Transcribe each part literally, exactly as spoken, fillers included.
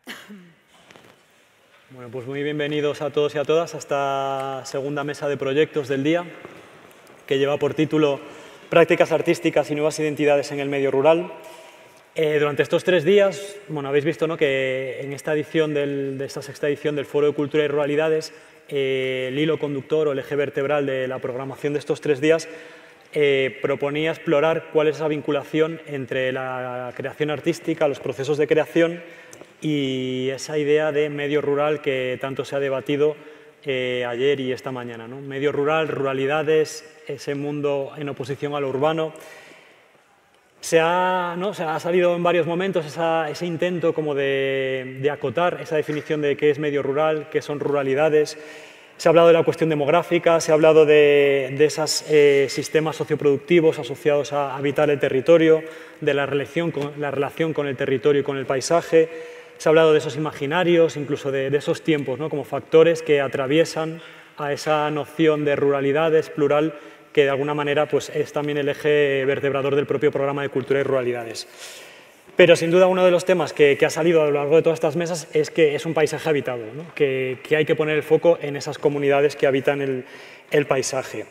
Bueno, pues muy bienvenidos a todos y a todas a esta segunda mesa de proyectos del día, que lleva por título Prácticas artísticas y nuevas identidades en el medio rural. Eh, durante estos tres días, bueno, habéis visto, ¿no?, que en esta edición del, de esta sexta edición del Foro de Cultura y Ruralidades, eh, el hilo conductor o el eje vertebral de la programación de estos tres días eh, proponía explorar cuál es esa vinculación entre la creación artística, los procesos de creación y esa idea de medio rural que tanto se ha debatido eh, ayer y esta mañana, ¿no? Medio rural, ruralidades, ese mundo en oposición a lo urbano. Se ha, ¿no? Se ha salido en varios momentos esa, ese intento como de, de acotar esa definición de qué es medio rural, qué son ruralidades. Se ha hablado de la cuestión demográfica, se ha hablado de, de esos eh, sistemas socioproductivos asociados a habitar el territorio, de la relación, con, la relación con el territorio y con el paisaje. Se ha hablado de esos imaginarios, incluso de, de esos tiempos, ¿no?, como factores que atraviesan a esa noción de ruralidades, plural, que de alguna manera pues, es también el eje vertebrador del propio programa de Cultura y Ruralidades. Pero sin duda uno de los temas que, que ha salido a lo largo de todas estas mesas es que es un paisaje habitado, ¿no?, que, que hay que poner el foco en esas comunidades que habitan el, el paisaje.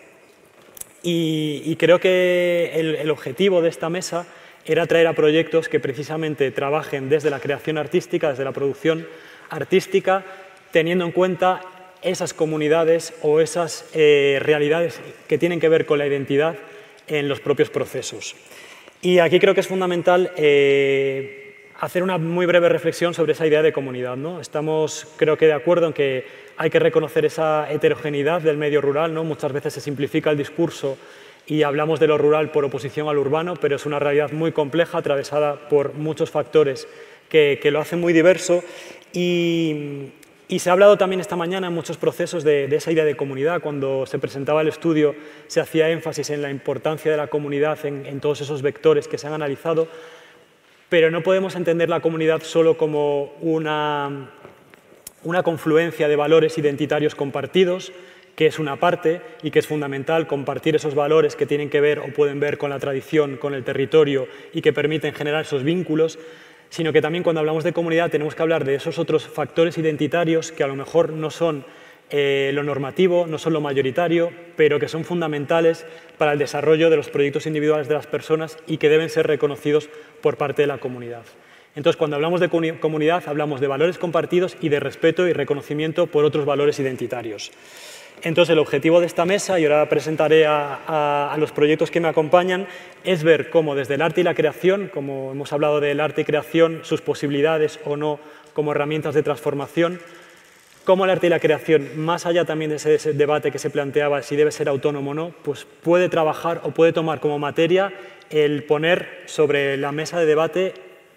Y, y creo que el, el objetivo de esta mesa era traer a proyectos que precisamente trabajen desde la creación artística, desde la producción artística, teniendo en cuenta esas comunidades o esas eh, realidades que tienen que ver con la identidad en los propios procesos. Y aquí creo que es fundamental eh, hacer una muy breve reflexión sobre esa idea de comunidad, ¿no? Estamos, creo que, de acuerdo en que hay que reconocer esa heterogeneidad del medio rural, ¿no? Muchas veces se simplifica el discurso y hablamos de lo rural por oposición al urbano, pero es una realidad muy compleja, atravesada por muchos factores que, que lo hacen muy diverso. Y, y se ha hablado también esta mañana en muchos procesos de, de esa idea de comunidad. Cuando se presentaba el estudio se hacía énfasis en la importancia de la comunidad en, en todos esos vectores que se han analizado, pero no podemos entender la comunidad solo como una, una confluencia de valores identitarios compartidos, que es una parte y que es fundamental compartir esos valores que tienen que ver o pueden ver con la tradición, con el territorio y que permiten generar esos vínculos, sino que también cuando hablamos de comunidad tenemos que hablar de esos otros factores identitarios que a lo mejor no son eh, lo normativo, no son lo mayoritario, pero que son fundamentales para el desarrollo de los proyectos individuales de las personas y que deben ser reconocidos por parte de la comunidad. Entonces, cuando hablamos de comunidad, hablamos de valores compartidos y de respeto y reconocimiento por otros valores identitarios. Entonces, el objetivo de esta mesa, y ahora presentaré a, a, a los proyectos que me acompañan, es ver cómo desde el arte y la creación, como hemos hablado del arte y creación, sus posibilidades o no como herramientas de transformación, cómo el arte y la creación, más allá también de ese, ese debate que se planteaba si debe ser autónomo o no, pues puede trabajar o puede tomar como materia el poner sobre la mesa de debate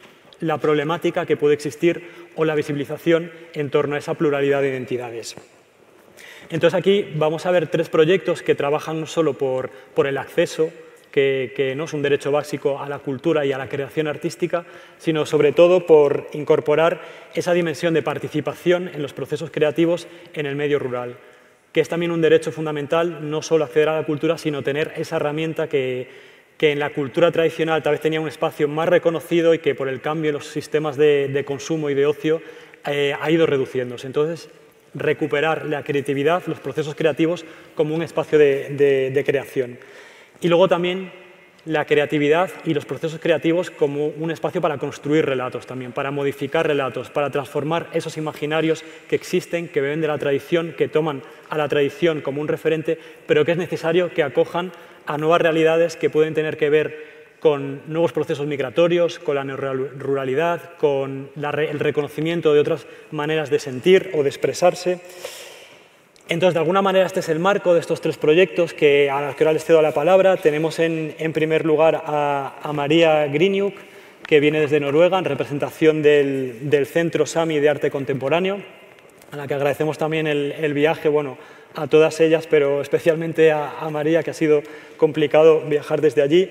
la problemática que puede existir o la visibilización en torno a esa pluralidad de identidades. Entonces aquí vamos a ver tres proyectos que trabajan no solo por, por el acceso, que, que no es un derecho básico a la cultura y a la creación artística, sino sobre todo por incorporar esa dimensión de participación en los procesos creativos en el medio rural, que es también un derecho fundamental, no solo acceder a la cultura, sino tener esa herramienta que, que en la cultura tradicional tal vez tenía un espacio más reconocido y que por el cambio en los sistemas de, de consumo y de ocio eh, ha ido reduciéndose. Entonces, recuperar la creatividad, los procesos creativos como un espacio de, de, de creación. Y luego también la creatividad y los procesos creativos como un espacio para construir relatos también, para modificar relatos, para transformar esos imaginarios que existen, que beben de la tradición, que toman a la tradición como un referente, pero que es necesario que acojan a nuevas realidades que pueden tener que ver con nuevos procesos migratorios, con la ruralidad, con la, el reconocimiento de otras maneras de sentir o de expresarse. Entonces, de alguna manera, este es el marco de estos tres proyectos que, a los que ahora les cedo la palabra. Tenemos en, en primer lugar a, a María Griniuk, que viene desde Noruega, en representación del, del Centro Sami de Arte Contemporáneo, a la que agradecemos también el, el viaje, bueno, a todas ellas, pero especialmente a, a María, que ha sido complicado viajar desde allí.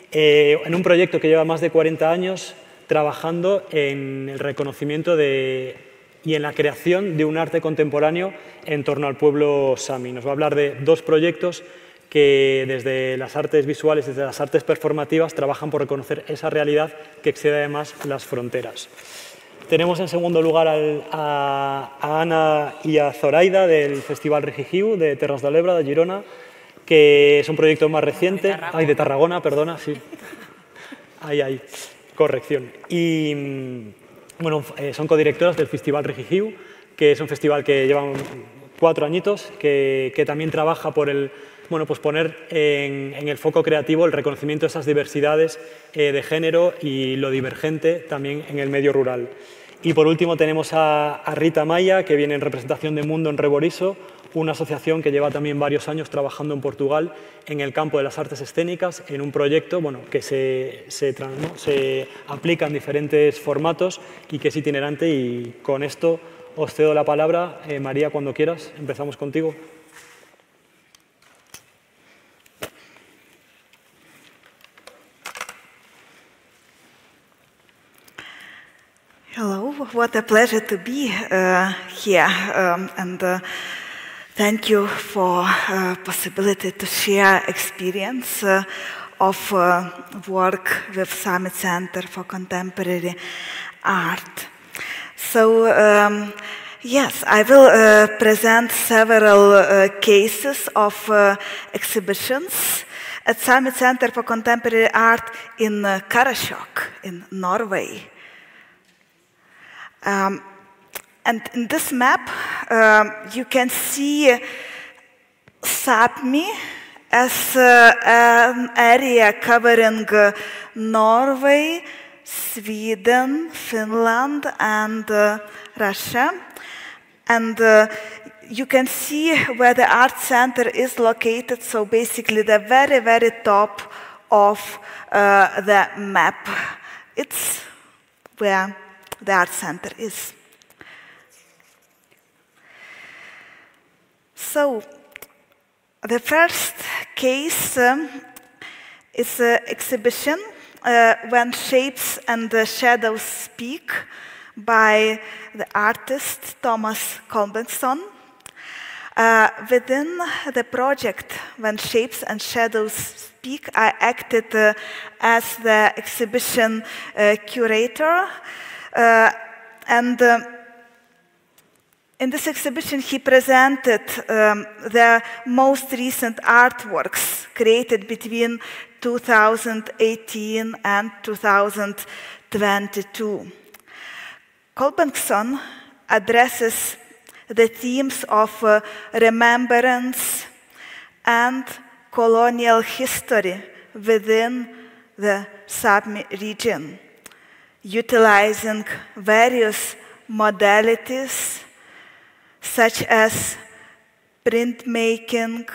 Eh, en un proyecto que lleva más de cuarenta años trabajando en el reconocimiento de, y en la creación de un arte contemporáneo en torno al pueblo sami. Nos va a hablar de dos proyectos que desde las artes visuales, desde las artes performativas, trabajan por reconocer esa realidad que excede además las fronteras. Tenemos en segundo lugar al, a, a Ana y a Zoraida del Festival Rigigiu de Terras de l'Ebre, de Girona, que es un proyecto más reciente. Ay, de Tarragona, perdona, sí. Ahí, ahí, corrección. Y bueno, eh, son codirectoras del Festival Rigigiu, que es un festival que lleva cuatro añitos, que, que también trabaja por el, bueno, pues poner en, en el foco creativo el reconocimiento de esas diversidades eh, de género y lo divergente también en el medio rural. Y por último tenemos a, a Rita Maya, que viene en representación de Mundo en Reborizo, una asociación que lleva también varios años trabajando en Portugal en el campo de las artes escénicas, en un proyecto bueno, que se, se, ¿no? se aplica en diferentes formatos y que es itinerante. Y con esto os cedo la palabra. Eh, María, cuando quieras, empezamos contigo. Hello, what a pleasure to be uh, here, um, and uh, thank you for uh, possibility to share experience uh, of uh, work with Summit Center for Contemporary Art. So, um, yes, I will uh, present several uh, cases of uh, exhibitions at Summit Center for Contemporary Art in uh, Karasjok in Norway. Um, and in this map, um, you can see Sápmi as uh, an area covering uh, Norway, Sweden, Finland, and uh, Russia. And uh, you can see where the art center is located, so basically the very, very top of uh, the map. It's where the art center is. So, the first case um, is an exhibition, uh, When Shapes and the Shadows Speak, by the artist Thomas Kolbensson. Uh, within the project When Shapes and Shadows Speak, I acted uh, as the exhibition uh, curator. Uh, and uh, in this exhibition, he presented um, the most recent artworks created between two thousand eighteen and two thousand twenty-two. Kolbensson addresses the themes of uh, remembrance and colonial history within the Sápmi region, utilizing various modalities such as printmaking,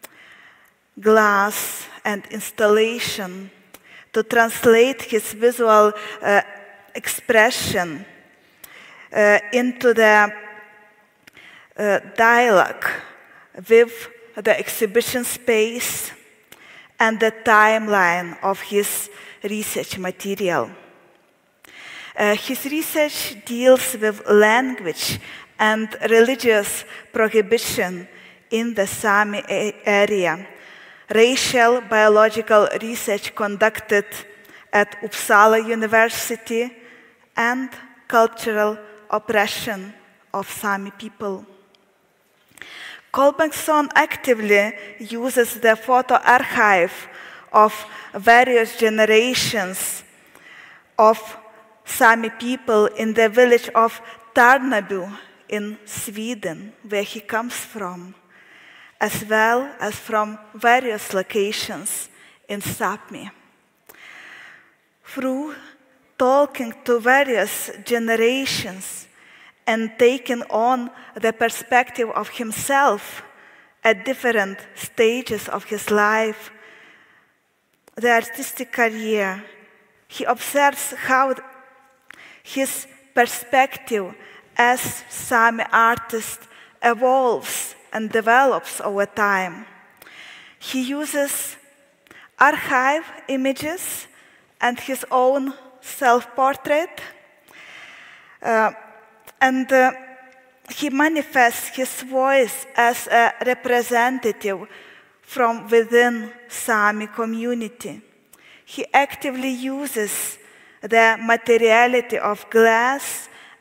glass, and installation to translate his visual uh, expression uh, into the uh, dialogue with the exhibition space and the timeline of his research material. Uh, his research deals with language and religious prohibition in the Sámi area, racial biological research conducted at Uppsala University, and cultural oppression of Sámi people. Kolbensson actively uses the photo archive of various generations of Sámi people in the village of Tärnaby in Sweden, where he comes from, as well as from various locations in Sápmi. Through talking to various generations and taking on the perspective of himself at different stages of his life, the artistic career, he observes how his perspective as Sámi artist evolves and develops over time. He uses archive images and his own self-portrait, uh, and uh, he manifests his voice as a representative from within Sámi community. He actively uses the materiality of glass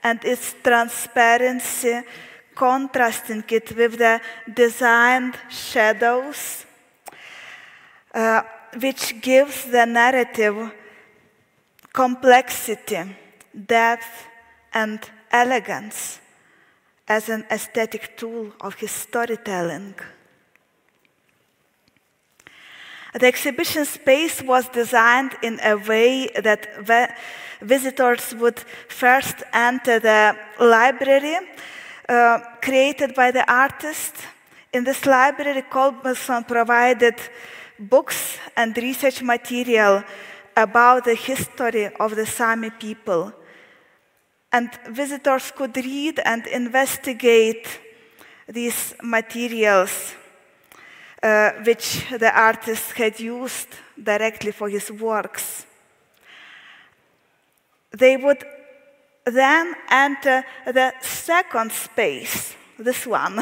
and its transparency, contrasting it with the designed shadows, uh, which gives the narrative complexity, depth, and elegance as an aesthetic tool of his storytelling. The exhibition space was designed in a way that visitors would first enter the library uh, created by the artist. In this library, Kolbinson provided books and research material about the history of the Sami people. And visitors could read and investigate these materials uh, which the artist had used directly for his works. They would then enter the second space, this one,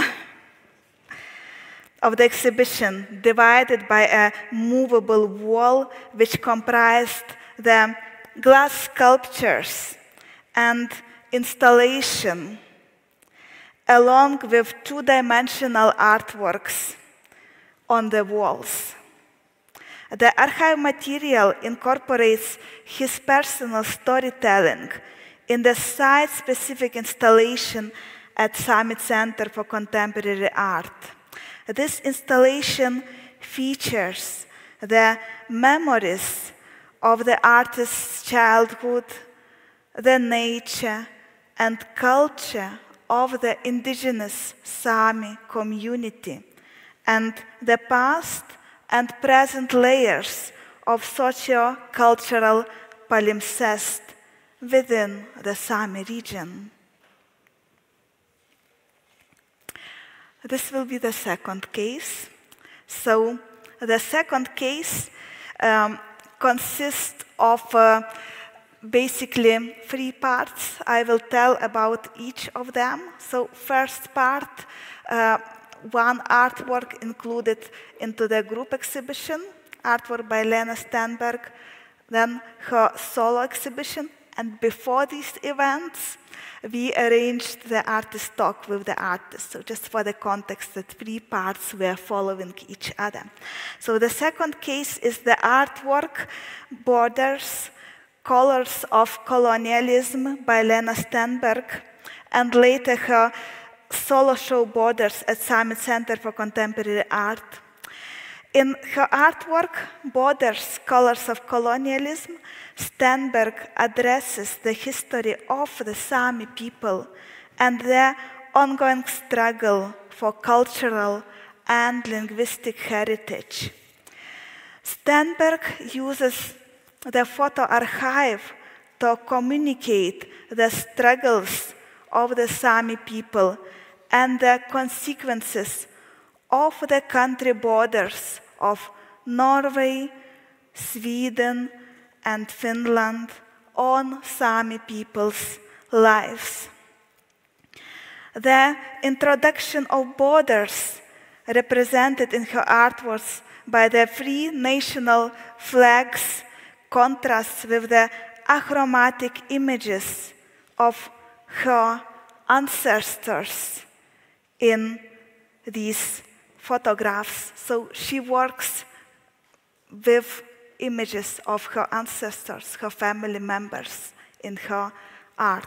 of the exhibition, divided by a movable wall which comprised the glass sculptures and installation, along with two-dimensional artworks on the walls. The archive material incorporates his personal storytelling in the site-specific installation at Sami Center for Contemporary Art. This installation features the memories of the artist's childhood, the nature and culture of the indigenous Sami community, and the past and present layers of socio-cultural palimpsest within the Sami region. This will be the second case. So the second case um, consists of uh, basically three parts. I will tell about each of them. So first part, uh, one artwork included into the group exhibition, artwork by Lena Stenberg, then her solo exhibition. And before these events, we arranged the artist talk with the artist. So just for the context, the three parts were following each other. So the second case is the artwork, Borders, Colors of Colonialism by Lena Stenberg, and later her solo show Borders at Sami Center for Contemporary Art. In her artwork, Borders, Colors of Colonialism, Stenberg addresses the history of the Sami people and their ongoing struggle for cultural and linguistic heritage. Stenberg uses the photo archive to communicate the struggles of the Sami people and the consequences of the country borders of Norway, Sweden, and Finland on Sami people's lives. The introduction of borders, represented in her artworks by the three national flags, contrasts with the achromatic images of her ancestors in these photographs. So she works with images of her ancestors, her family members in her art.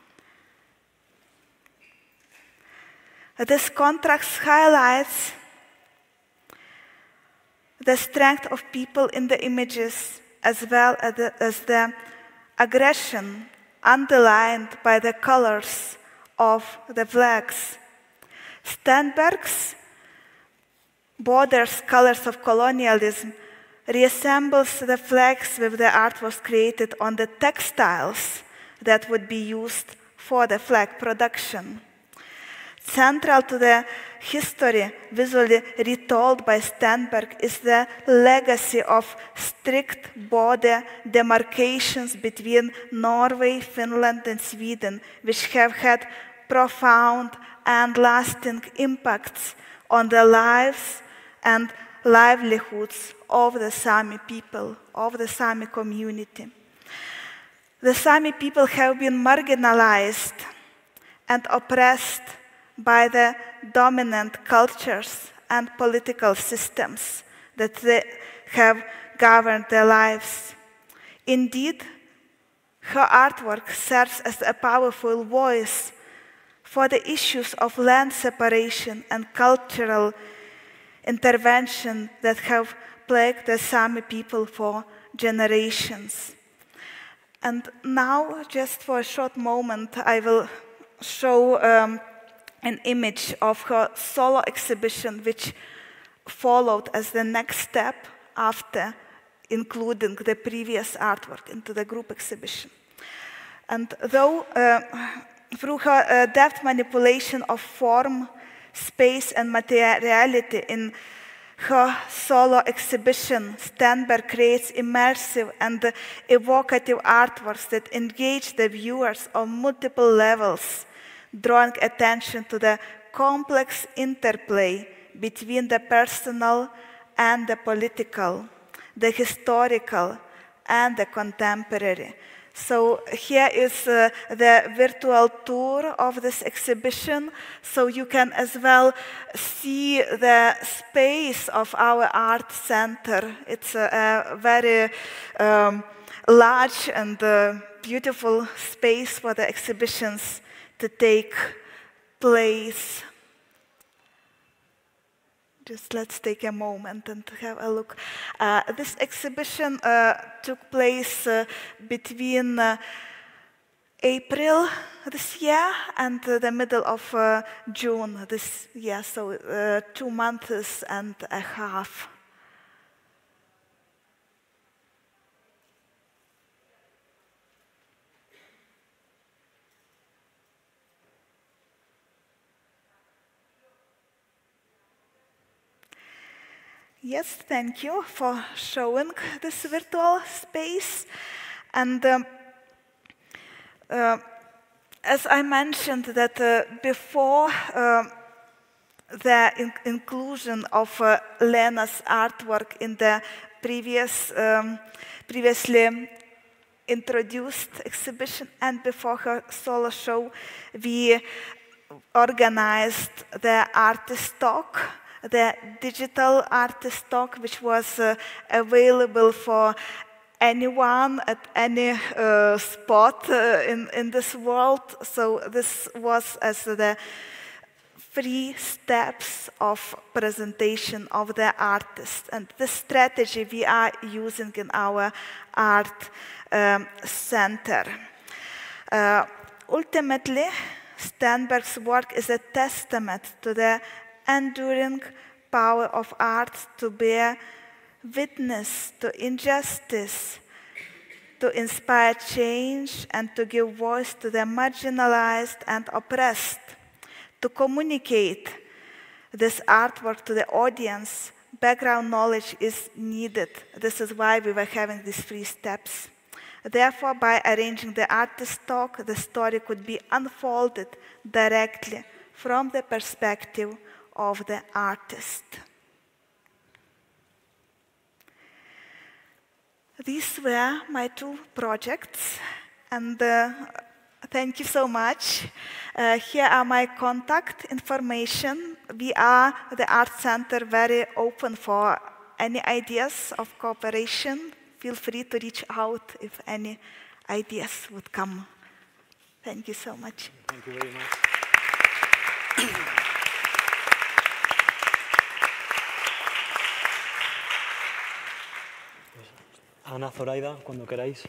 This contrast highlights the strength of people in the images as well as the, as the aggression underlined by the colors of the flags. Stenberg's Borders, Colors of Colonialism reassembles the flags with the artworks created on the textiles that would be used for the flag production. Central to the history visually retold by Stenberg is the legacy of strict border demarcations between Norway, Finland, and Sweden, which have had profound and lasting impacts on the lives and livelihoods of the Sami people, of the Sami community. The Sami people have been marginalized and oppressed by the dominant cultures and political systems that they have governed their lives. Indeed, her artwork serves as a powerful voice for the issues of land separation and cultural intervention that have plagued the Sami people for generations. And now, just for a short moment, I will show um, an image of her solo exhibition, which followed as the next step after including the previous artwork into the group exhibition. And though uh, through her uh, deft manipulation of form, space, and materiality in her solo exhibition, Stenberg creates immersive and evocative artworks that engage the viewers on multiple levels, drawing attention to the complex interplay between the personal and the political, the historical and the contemporary. So here is uh, the virtual tour of this exhibition, so you can as well see the space of our art center. It's a, a very um, large and uh, beautiful space for the exhibitions to take place. Just let's take a moment and have a look. Uh, this exhibition uh, took place uh, between uh, April this year and uh, the middle of uh, June this year, so uh, two months and a half. Yes, thank you for showing this virtual space. And um, uh, as I mentioned that uh, before uh, the in inclusion of uh, Lena's artwork in the previous, um, previously introduced exhibition and before her solo show, we organized the artist talk, the digital artist talk, which was uh, available for anyone at any uh, spot uh, in, in this world. So this was as the three steps of presentation of the artist. And this strategy we are using in our art um, center. Uh, ultimately, Stenberg's work is a testament to the enduring power of art to bear witness to injustice, to inspire change, and to give voice to the marginalized and oppressed. To communicate this artwork to the audience, background knowledge is needed. This is why we were having these three steps. Therefore, by arranging the artist talk, the story could be unfolded directly from the perspective of the artist. These were my two projects, and uh, thank you so much. Uh, here are my contact information. We are, the Art Center, very open for any ideas of cooperation. Feel free to reach out if any ideas would come. Thank you so much. Thank you very much. Ana, Zoraida, cuando queráis.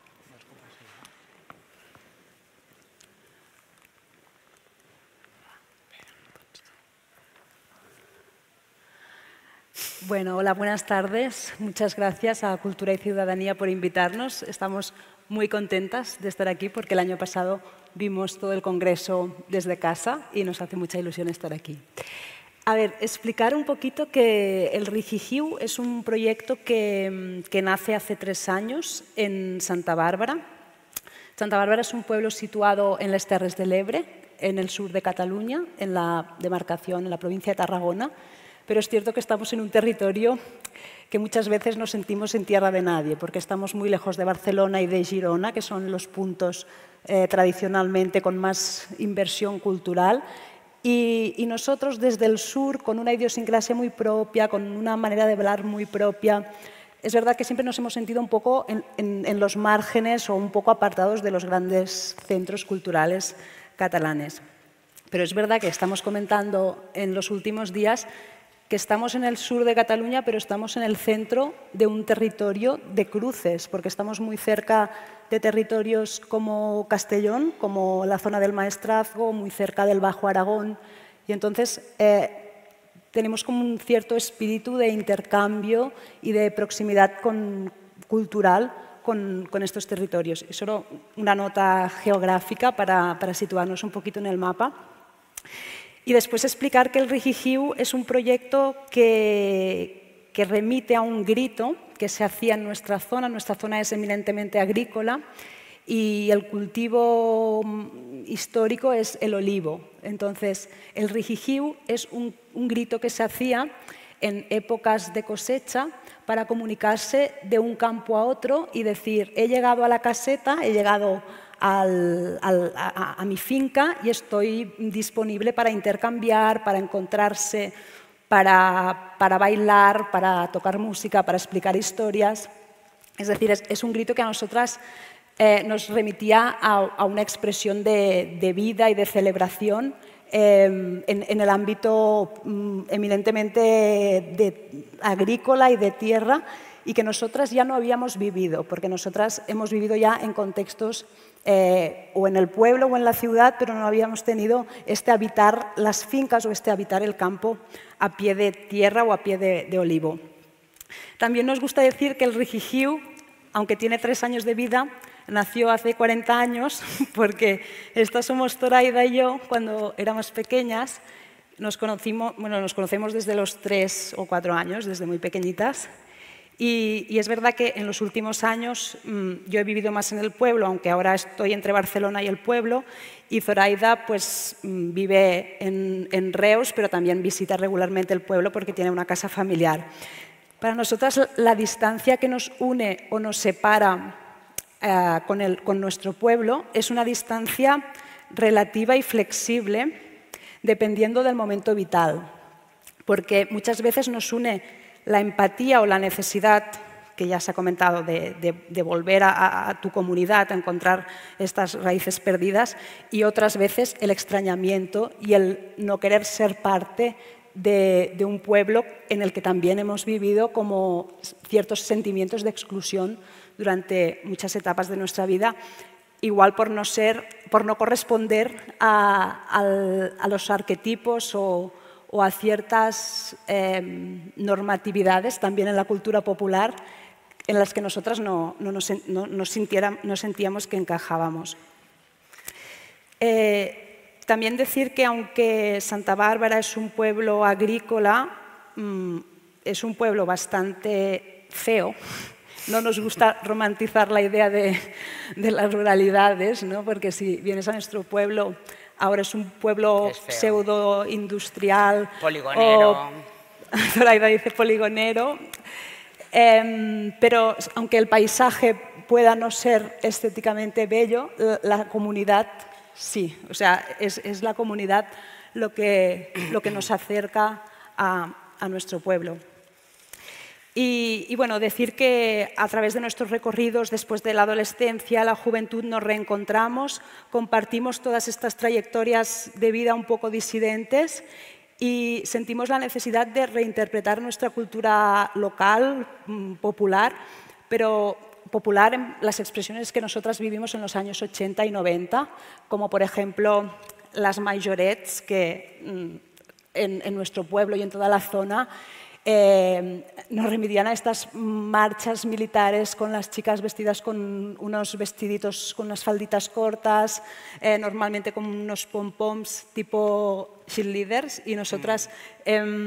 Bueno, hola, buenas tardes. Muchas gracias a Cultura y Ciudadanía por invitarnos. Estamos muy contentas de estar aquí porque el año pasado vimos todo el congreso desde casa y nos hace mucha ilusión estar aquí. A ver, explicar un poquito que el Rigihiu es un proyecto que, que nace hace tres años en Santa Bárbara. Santa Bárbara es un pueblo situado en las Terres de l'Ebre, en el sur de Cataluña, en la demarcación, en la provincia de Tarragona. pero es cierto que estamos en un territorio que muchas veces nos sentimos en tierra de nadie, porque estamos muy lejos de Barcelona y de Girona, que son los puntos eh, tradicionalmente con más inversión cultural, y, y nosotros desde el sur, con una idiosincrasia muy propia, con una manera de hablar muy propia, es verdad que siempre nos hemos sentido un poco en, en, en los márgenes o un poco apartados de los grandes centros culturales catalanes. Pero es verdad que estamos comentando en los últimos días que estamos en el sur de Cataluña, pero estamos en el centro de un territorio de cruces, porque estamos muy cerca de territorios como Castellón, como la zona del Maestrazgo, muy cerca del Bajo Aragón, y entonces eh, tenemos como un cierto espíritu de intercambio y de proximidad con, cultural con, con estos territorios. Y solo una nota geográfica para, para situarnos un poquito en el mapa. Y después explicar que el Rigihiu es un proyecto que, que remite a un grito que se hacía en nuestra zona. Nuestra zona es eminentemente agrícola y el cultivo histórico es el olivo. Entonces, el Rigihiu es un, un grito que se hacía en épocas de cosecha para comunicarse de un campo a otro y decir, he llegado a la caseta, he llegado Al, al, a, a mi finca y estoy disponible para intercambiar, para encontrarse, para, para bailar, para tocar música, para explicar historias. Es decir, es, es un grito que a nosotras eh, nos remitía a, a una expresión de, de vida y de celebración eh, en, en el ámbito mm, eminentemente de, agrícola y de tierra y que nosotras ya no habíamos vivido, porque nosotras hemos vivido ya en contextos Eh, o en el pueblo o en la ciudad, pero no habíamos tenido este habitar las fincas o este habitar el campo a pie de tierra o a pie de, de olivo. También nos gusta decir que el Rigihiu, aunque tiene tres años de vida, nació hace cuarenta años, porque estas somos Zoraida y yo, cuando éramos pequeñas, nos, conocimos, bueno, nos conocemos desde los tres o cuatro años, desde muy pequeñitas. Y, y es verdad que en los últimos años mmm, yo he vivido más en el pueblo, aunque ahora estoy entre Barcelona y el pueblo, y Zoraida pues, mmm, vive en, en Reus, pero también visita regularmente el pueblo porque tiene una casa familiar. Para nosotras la distancia que nos une o nos separa eh, con, el, con nuestro pueblo es una distancia relativa y flexible dependiendo del momento vital, porque muchas veces nos une la empatía o la necesidad, que ya se ha comentado, de, de, de volver a, a tu comunidad, a encontrar estas raíces perdidas, y otras veces el extrañamiento y el no querer ser parte de, de un pueblo en el que también hemos vivido como ciertos sentimientos de exclusión durante muchas etapas de nuestra vida, igual por no, ser, por no corresponder a, a, a los arquetipos o o a ciertas eh, normatividades también en la cultura popular en las que nosotras no, no, nos, no, no, sintiera, no sentíamos que encajábamos. Eh, también decir que aunque Santa Bárbara es un pueblo agrícola, mmm, es un pueblo bastante feo. No nos gusta romantizar la idea de, de las ruralidades, ¿no? Porque si vienes a nuestro pueblo, ahora es un pueblo pseudo-industrial. Poligonero. Zoraida dice poligonero. Eh, pero aunque el paisaje pueda no ser estéticamente bello, la, la comunidad sí. O sea, es, es la comunidad lo que, lo que nos acerca a, a nuestro pueblo. Y, y bueno, decir que a través de nuestros recorridos después de la adolescencia, la juventud, nos reencontramos, compartimos todas estas trayectorias de vida un poco disidentes y sentimos la necesidad de reinterpretar nuestra cultura local, popular, pero popular en las expresiones que nosotras vivimos en los años ochenta y noventa, como por ejemplo las majorets, que en, en nuestro pueblo y en toda la zona Eh, nos remitían a estas marchas militares con las chicas vestidas con unos vestiditos, con unas falditas cortas, eh, normalmente con unos pom-poms tipo cheerleaders, y nosotras eh,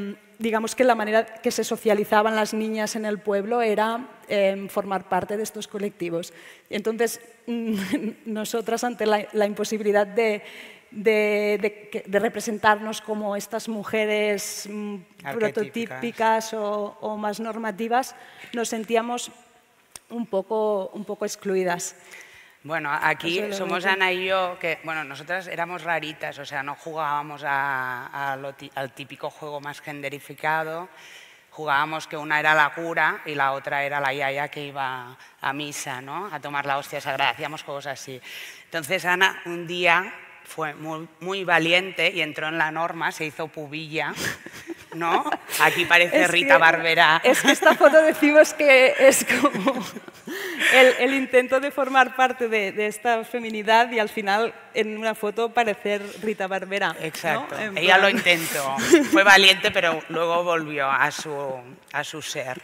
digamos que la manera que se socializaban las niñas en el pueblo era eh, formar parte de estos colectivos. Entonces, nosotras, ante la, la imposibilidad de, de, de, de representarnos como estas mujeres prototípicas o, o más normativas, nos sentíamos un poco, un poco excluidas. Bueno, aquí somos Ana y yo, que bueno, nosotras éramos raritas, o sea, no jugábamos a, a lo, al típico juego más genderificado, jugábamos que una era la cura y la otra era la yaya que iba a misa, ¿no? A tomar la hostia sagrada, hacíamos juegos así. Entonces Ana un día fue muy, muy valiente y entró en la norma, se hizo pubilla, ¿no? Aquí parece es Rita que, Barberá. Es que esta foto decimos que es como el, el intento de formar parte de, de esta feminidad y al final en una foto parecer Rita Barberá. Exacto, ¿no? Ella lo intentó, fue valiente pero luego volvió a su, a su ser.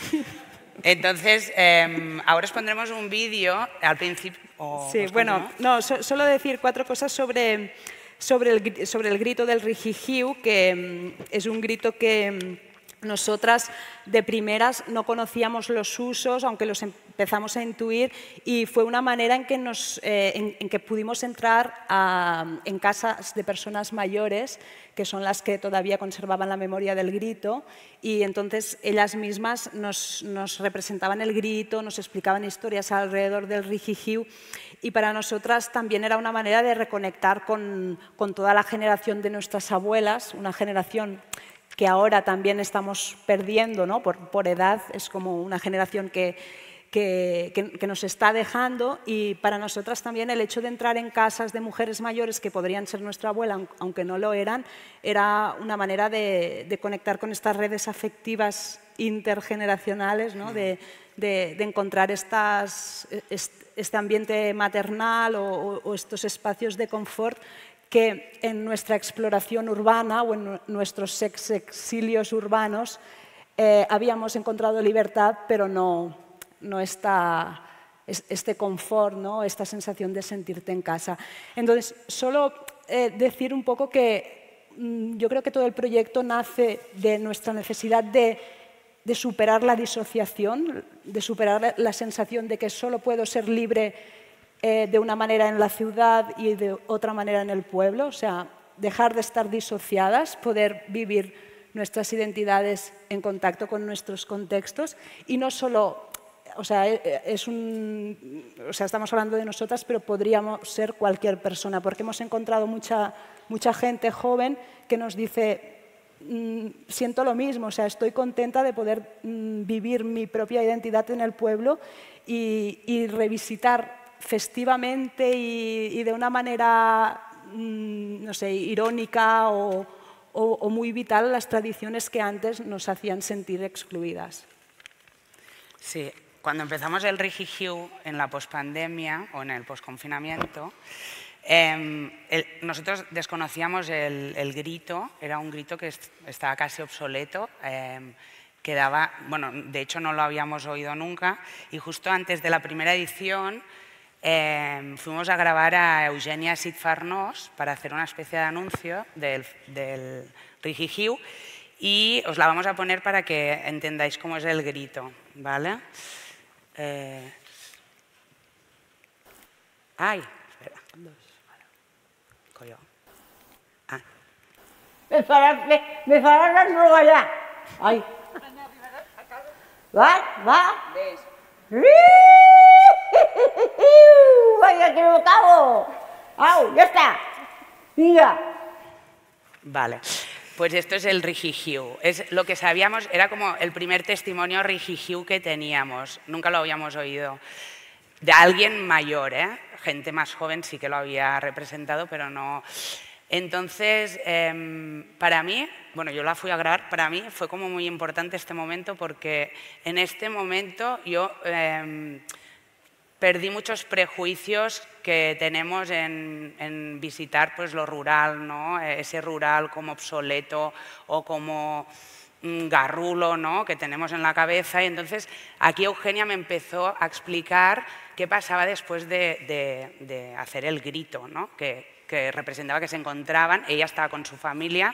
Entonces, eh, ahora os pondremos un vídeo al principio. Sí, bueno, no, so, solo decir cuatro cosas sobre, sobre, el, sobre el grito del rijijiu, que mm, es un grito que mm, nosotras de primeras no conocíamos los usos, aunque los empezamos a intuir, y fue una manera en que, nos, eh, en, en que pudimos entrar a, en casas de personas mayores, que son las que todavía conservaban la memoria del grito, y entonces ellas mismas nos, nos representaban el grito, nos explicaban historias alrededor del rijijiu, y para nosotras también era una manera de reconectar con, con toda la generación de nuestras abuelas, una generación que ahora también estamos perdiendo, ¿no? por, por edad, es como una generación que, que, que, que nos está dejando, y para nosotras también el hecho de entrar en casas de mujeres mayores que podrían ser nuestra abuela, aunque no lo eran, era una manera de, de conectar con estas redes afectivas intergeneracionales, ¿no? de, de, de encontrar estas, este ambiente maternal o, o estos espacios de confort que en nuestra exploración urbana o en nuestros sex exilios urbanos eh, habíamos encontrado libertad, pero no, no esta, este confort, ¿no? Esta sensación de sentirte en casa. Entonces, solo eh, decir un poco que mmm, yo creo que todo el proyecto nace de nuestra necesidad de, de superar la disociación, de superar la sensación de que solo puedo ser libre Eh, de una manera en la ciudad y de otra manera en el pueblo, o sea, dejar de estar disociadas, poder vivir nuestras identidades en contacto con nuestros contextos y no solo, o sea, es un, o sea, estamos hablando de nosotras, pero podríamos ser cualquier persona, porque hemos encontrado mucha, mucha gente joven que nos dice, mmm, siento lo mismo, o sea, estoy contenta de poder mmm, vivir mi propia identidad en el pueblo y, y revisitar festivamente y, y de una manera, mmm, no sé, irónica o, o, o muy vital las tradiciones que antes nos hacían sentir excluidas. Sí, cuando empezamos el rijijiu en la pospandemia o en el posconfinamiento, eh, el, nosotros desconocíamos el, el grito, era un grito que est estaba casi obsoleto, eh, que daba, bueno, de hecho no lo habíamos oído nunca, y justo antes de la primera edición Eh, fuimos a grabar a Eugenia Cid Farnós para hacer una especie de anuncio del, del rijijiu y os la vamos a poner para que entendáis cómo es el grito, ¿vale? Eh... Ay, espera. Coño. Ah. Me faràs, me, me faràs enrotllar. Ai. Va, va. Ves. ¡Vaya que lo cago! ¡Au! ¡Ya está! ¡Mira! Vale, pues esto es el rijijiu. Es lo que sabíamos, era como el primer testimonio rijijiu que teníamos. Nunca lo habíamos oído. De alguien mayor, ¿eh? Gente más joven sí que lo había representado, pero no. Entonces, eh, para mí, bueno, yo la fui a grabar, para mí fue como muy importante este momento porque en este momento yo eh, perdí muchos prejuicios que tenemos en, en visitar pues, lo rural, ¿no? Ese rural como obsoleto o como mm, garrulo, ¿no? Que tenemos en la cabeza. Y entonces aquí Eugenia me empezó a explicar qué pasaba después de, de, de hacer el grito, ¿no? Que, que representaba que se encontraban, ella estaba con su familia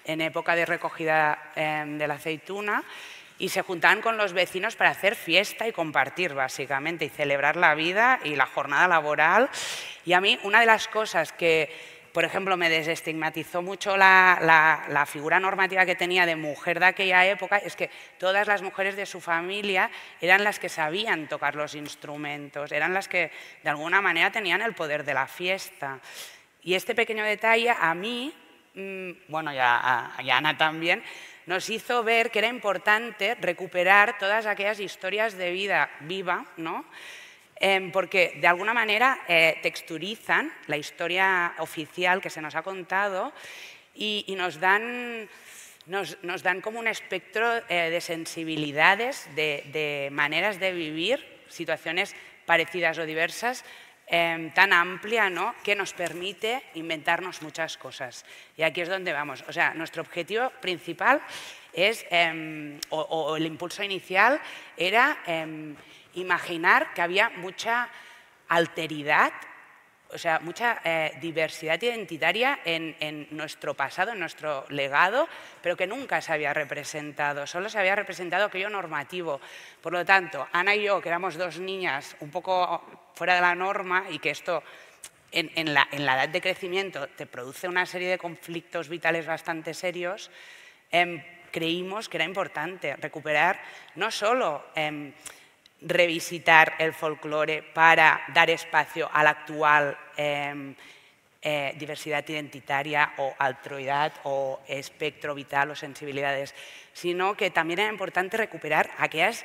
en época de recogida eh, de la aceituna, y se juntaban con los vecinos para hacer fiesta y compartir, básicamente, y celebrar la vida y la jornada laboral. Y a mí, una de las cosas que, por ejemplo, me desestigmatizó mucho la, la, la figura normativa que tenía de mujer de aquella época es que todas las mujeres de su familia eran las que sabían tocar los instrumentos, eran las que, de alguna manera, tenían el poder de la fiesta. Y este pequeño detalle, a mí, mmm, bueno, y a, y a Ana también, nos hizo ver que era importante recuperar todas aquellas historias de vida viva, ¿no? Eh, porque de alguna manera eh, texturizan la historia oficial que se nos ha contado y, y nos, dan, nos, nos dan como un espectro eh, de sensibilidades, de, de maneras de vivir situaciones parecidas o diversas, Eh, tan amplia, ¿no?, que nos permite inventarnos muchas cosas. Y aquí es donde vamos. O sea, nuestro objetivo principal es, eh, o, o el impulso inicial era eh, imaginar que había mucha alteridad, o sea, mucha eh, diversidad identitaria en, en nuestro pasado, en nuestro legado, pero que nunca se había representado, solo se había representado aquello normativo. Por lo tanto, Ana y yo, que éramos dos niñas un poco fuera de la norma y que esto en, en, la, en la edad de crecimiento te produce una serie de conflictos vitales bastante serios, eh, creímos que era importante recuperar no solo Eh, revisitar el folclore para dar espacio a la actual eh, eh, diversidad identitaria o altroidad o espectro vital o sensibilidades, sino que también era importante recuperar aquellas,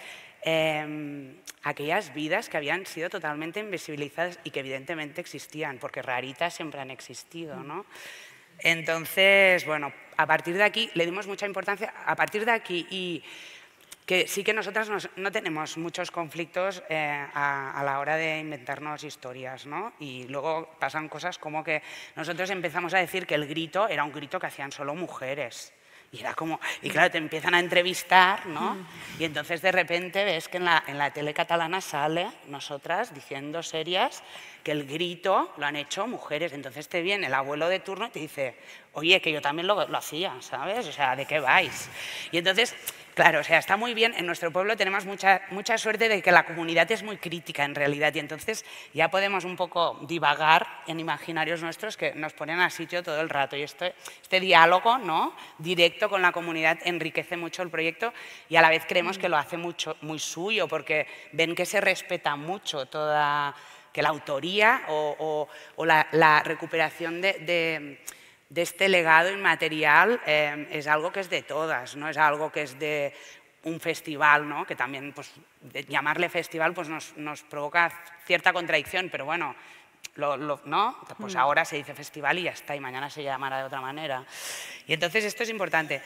eh, aquellas vidas que habían sido totalmente invisibilizadas y que evidentemente existían, porque raritas siempre han existido, ¿no? Entonces, bueno, a partir de aquí le dimos mucha importancia, a partir de aquí y que sí que nosotras nos, no tenemos muchos conflictos eh, a, a la hora de inventarnos historias, ¿no? Y luego pasan cosas como que nosotros empezamos a decir que el grito era un grito que hacían solo mujeres. Y era como, y claro, te empiezan a entrevistar, ¿no? Y entonces de repente ves que en la, en la tele catalana sale nosotras diciendo serias que el grito lo han hecho mujeres. Entonces te viene el abuelo de turno y te dice, oye, que yo también lo, lo hacía, ¿sabes? O sea, ¿de qué vais? Y entonces, claro, o sea, está muy bien. En nuestro pueblo tenemos mucha, mucha suerte de que la comunidad es muy crítica en realidad y entonces ya podemos un poco divagar en imaginarios nuestros que nos ponen a sitio todo el rato. Y este, este diálogo, ¿no?, directo con la comunidad enriquece mucho el proyecto y a la vez creemos que lo hace mucho, muy suyo porque ven que se respeta mucho toda, que la autoría o, o, o la, la recuperación de, de de este legado inmaterial eh, es algo que es de todas, no es algo que es de un festival, ¿no?, que también pues, de llamarle festival pues, nos, nos provoca cierta contradicción, pero bueno, lo, lo, ¿no? Pues mm. ahora se dice festival y ya está, y mañana se llamará de otra manera. Y entonces esto es importante.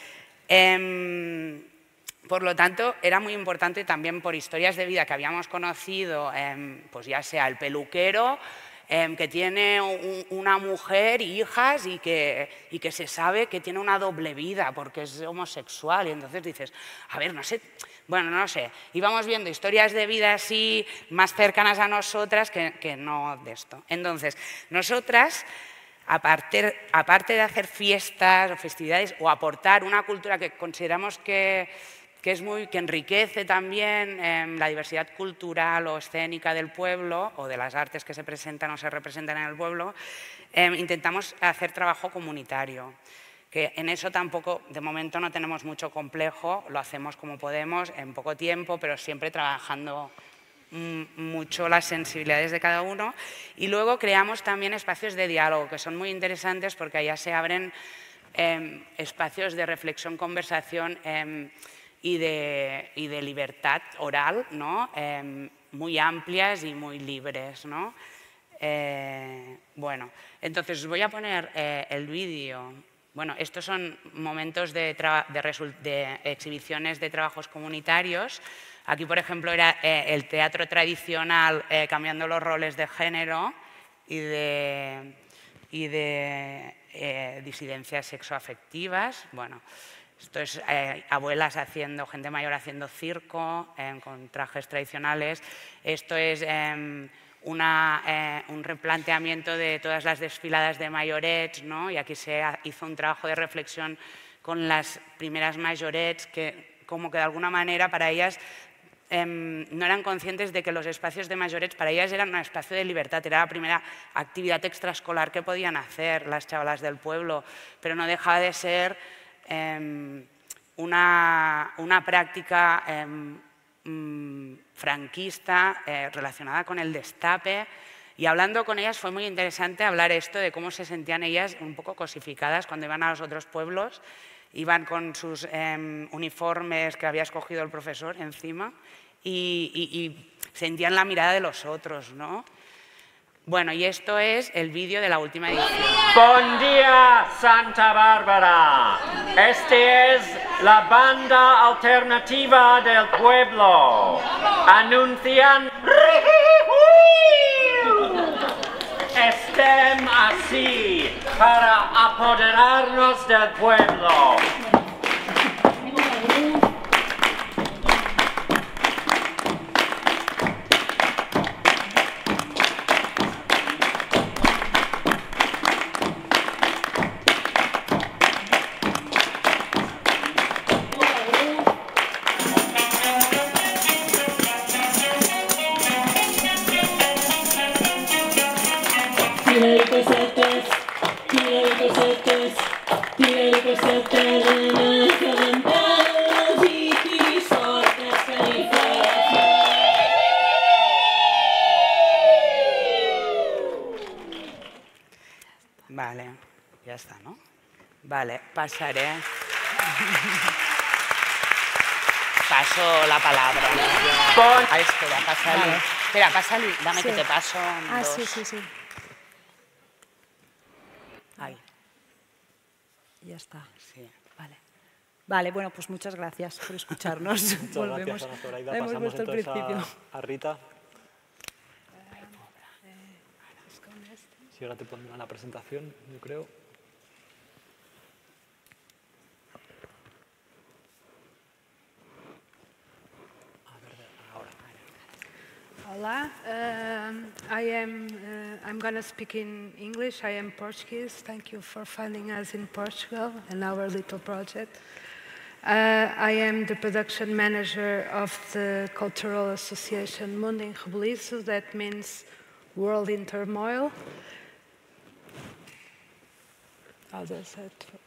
Eh, por lo tanto, era muy importante también por historias de vida que habíamos conocido, eh, pues ya sea el peluquero, Eh, que tiene un, una mujer, hijas y que, y que se sabe que tiene una doble vida porque es homosexual. Y entonces dices, a ver, no sé, bueno, no sé. Íbamos viendo historias de vida así más cercanas a nosotras que, que no de esto. Entonces, nosotras, aparte, aparte de hacer fiestas o festividades o aportar una cultura que consideramos que... que, es muy, que enriquece también eh, la diversidad cultural o escénica del pueblo o de las artes que se presentan o se representan en el pueblo, eh, intentamos hacer trabajo comunitario, que en eso tampoco, de momento no tenemos mucho complejo, lo hacemos como podemos, en poco tiempo, pero siempre trabajando mucho las sensibilidades de cada uno. Y luego creamos también espacios de diálogo, que son muy interesantes porque allá se abren eh, espacios de reflexión, conversación, eh, Y de, y de libertad oral, ¿no?, eh, muy amplias y muy libres, ¿no? Eh, bueno, entonces os voy a poner eh, el vídeo. Bueno, estos son momentos de, de, de exhibiciones de trabajos comunitarios. Aquí, por ejemplo, era eh, el teatro tradicional eh, cambiando los roles de género y de, y de eh, disidencias sexoafectivas. Bueno, esto es eh, abuelas haciendo, gente mayor haciendo circo eh, con trajes tradicionales. Esto es eh, una, eh, un replanteamiento de todas las desfiladas de mayorets, ¿no? Y aquí se hizo un trabajo de reflexión con las primeras mayorets que como que de alguna manera para ellas eh, no eran conscientes de que los espacios de mayorets para ellas eran un espacio de libertad, era la primera actividad extraescolar que podían hacer las chavalas del pueblo, pero no dejaba de ser eh, una, una práctica eh, mm, franquista eh, relacionada con el destape. Y hablando con ellas fue muy interesante hablar esto de cómo se sentían ellas un poco cosificadas cuando iban a los otros pueblos, iban con sus eh, uniformes que había escogido el profesor encima y, y, y sentían la mirada de los otros, ¿no? Bueno, y esto es el vídeo de la última edición. Buen día, Santa Bárbara. Este es la banda alternativa del pueblo. Anuncian... Estem así para apoderarnos del pueblo. Vale, ya está, ¿no? Vale, pasaré. Paso la palabra. Ah, espera, pásale. Vale. Espera, pásale, dame sí. que te paso. Ah, dos. sí, sí, sí. Ahí. Ya está. Sí. Vale. Vale, bueno, pues muchas gracias por escucharnos. Muchas Volvemos. gracias, Ana Zoraida. Hemos Pasamos vuelto al entonces principio. a, a Rita. Si ahora te pondrán la presentación, yo creo. Hola, um, I am. Uh, I'm going to speak in English. I am Portuguese. Thank you for finding us in Portugal and our little project. Uh, I am the production manager of the cultural association Mundo em Rebuliço. That means World in Turmoil. How does that work?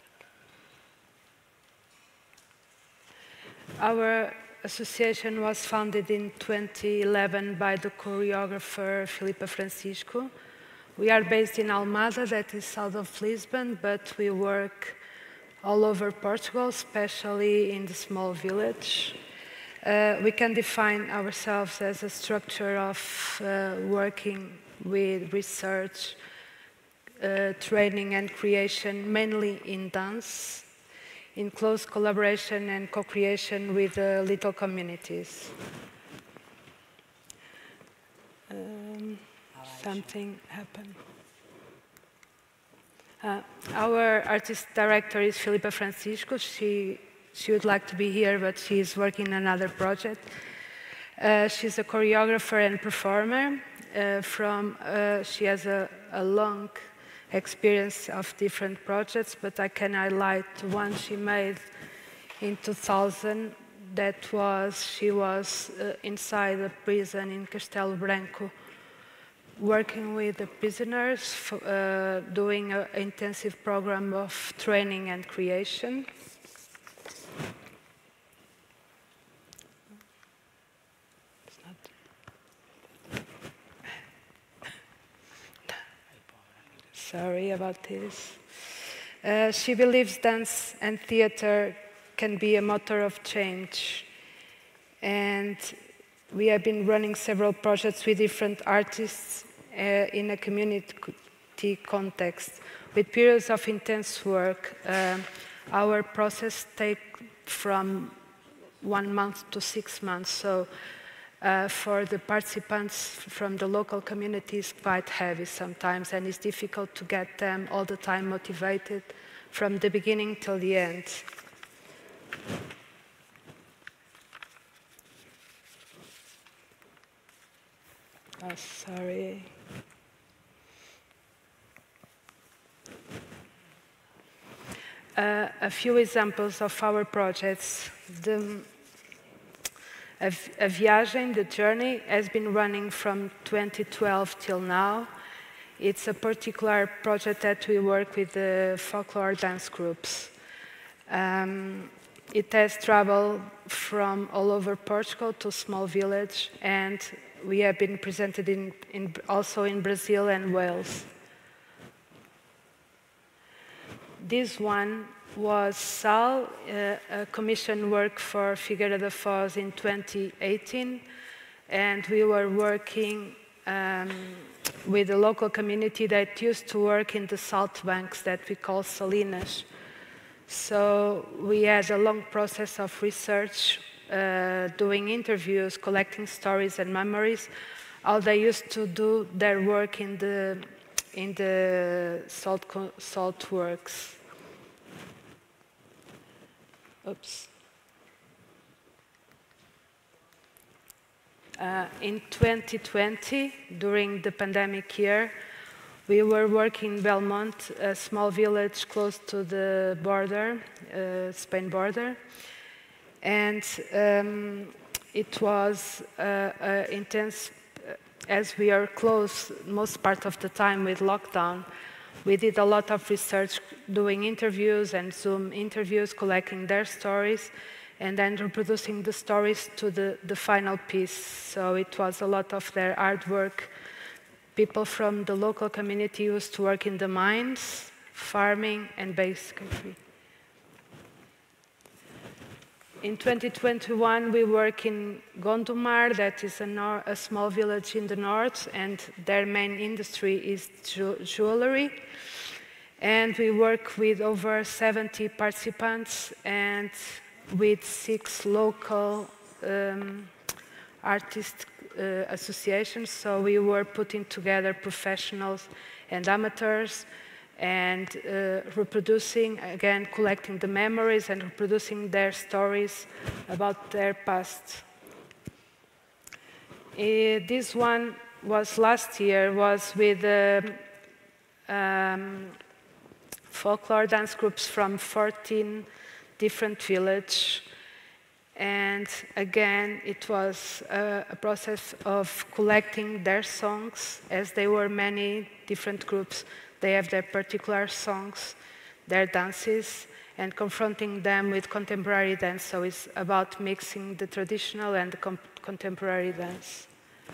Our association was founded in twenty eleven by the choreographer Filipa Francisco. We are based in Almada, that is south of Lisbon, but we work all over Portugal, especially in the small village. Uh, we can define ourselves as a structure of uh, working with research, uh, training and creation, mainly in dance, in close collaboration and co-creation with uh, little communities. Um, something happened. Uh, our artist director is Filipa Francisco. She, she would like to be here, but she is working on another project. Uh, she's a choreographer and performer. Uh, from, uh, she has a, a long experience of different projects, but I can highlight one she made in two thousand. That was, she was uh, inside a prison in Castelo Branco, working with the prisoners, uh, doing an intensive program of training and creation. Sorry about this. Uh, she believes dance and theater can be a motor of change. And we have been running several projects with different artists uh, in a community context. With periods of intense work, uh, our process takes from one month to six months. So uh, for the participants from the local community, it's quite heavy sometimes, and it's difficult to get them all the time motivated from the beginning till the end. Oh, sorry. uh, a few examples of our projects. The, a, a Viagem, the journey, has been running from twenty twelve till now. It's a particular project that we work with the folklore dance groups. Um, it has traveled from all over Portugal to a small village, and we have been presented in, in, also in Brazil and Wales. This one was Sal, uh, a commission work for Figueira da Foz in twenty eighteen, and we were working um, with a local community that used to work in the salt banks that we call salinas. So we had a long process of research, uh, doing interviews, collecting stories and memories, how they used to do their work in the, in the salt, salt works. Oops. Uh, in twenty twenty, during the pandemic year, we were working in Belmont, a small village close to the border, uh, Spain border, and um, it was uh, uh, intense, uh, as we are close most part of the time with lockdown. We did a lot of research, doing interviews and Zoom interviews, collecting their stories, and then reproducing the stories to the, the final piece. So it was a lot of their artwork. People from the local community used to work in the mines, farming, and basically. In twenty twenty-one, we work in Gondomar, that is a, nor a small village in the north, and their main industry is ju jewelry. And we work with over seventy participants and with six local um, artist uh, associations. So we were putting together professionals and amateurs and uh, reproducing, again, collecting the memories and reproducing their stories about their past. Uh, this one was last year, was with uh, um, folklore dance groups from fourteen different villages. And again, it was a, a process of collecting their songs, as they were many different groups. They have their particular songs, their dances, and confronting them with contemporary dance. So it's about mixing the traditional and the contemporary dance.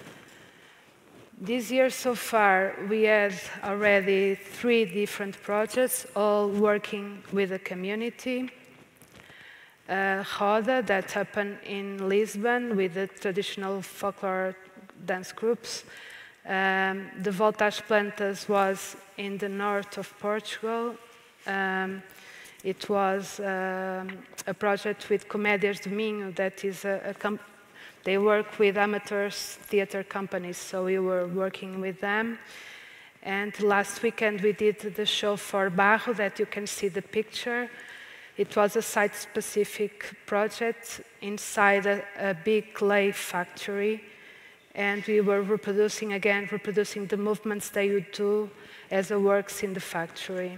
This year so far, we had already three different projects, all working with the community. Uh, Roda, that happened in Lisbon with the traditional folklore dance groups. Um, the Volta às Plantas was in the north of Portugal. Um, it was um, a project with Comédias do Minho, that is a, a comp they work with amateurs theater companies, so we were working with them. And last weekend we did the show for Barro, that you can see the picture. It was a site-specific project inside a, a big clay factory, and we were reproducing, again, reproducing the movements they would do as a works in the factory.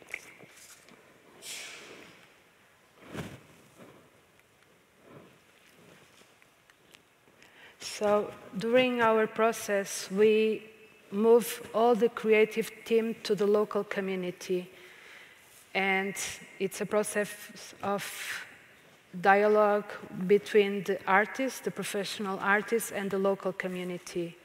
So during our process, we move all the creative team to the local community. And it's a process of dialogue between the artists, the professional artists, and the local community.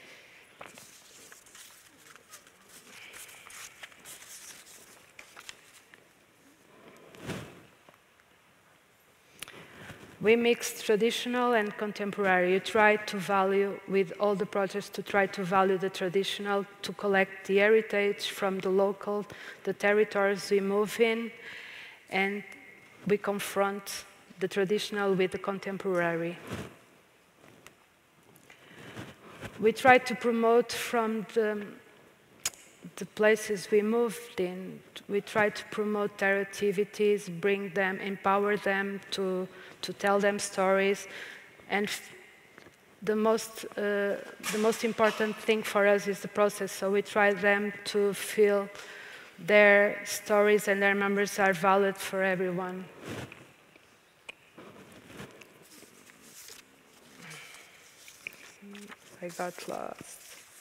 We mix traditional and contemporary. We try to value, with all the projects, to try to value the traditional, to collect the heritage from the local, the territories we move in, and we confront the traditional with the contemporary. We try to promote from the, the places we moved in. We try to promote their activities, bring them, empower them to, to tell them stories. And the most, uh, the most important thing for us is the process. So we try them to feel their stories and their memories are valid for everyone. I got lost.